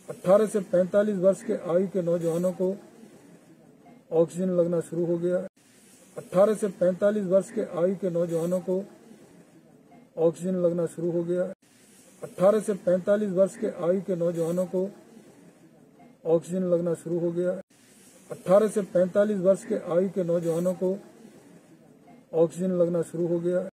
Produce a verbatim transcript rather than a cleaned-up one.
अठारह से पैंतालीस वर्ष के आयु के नौजवानों को ऑक्सीजन लगना शुरू हो गया। अठारह से पैंतालीस वर्ष के आयु के नौजवानों को ऑक्सीजन लगना शुरू हो गया। अठारह से पैंतालीस वर्ष के आयु के नौजवानों को ऑक्सीजन लगना शुरू हो गया। अठारह से पैंतालीस वर्ष के आयु के नौजवानों को ऑक्सीजन लगना शुरू हो गया।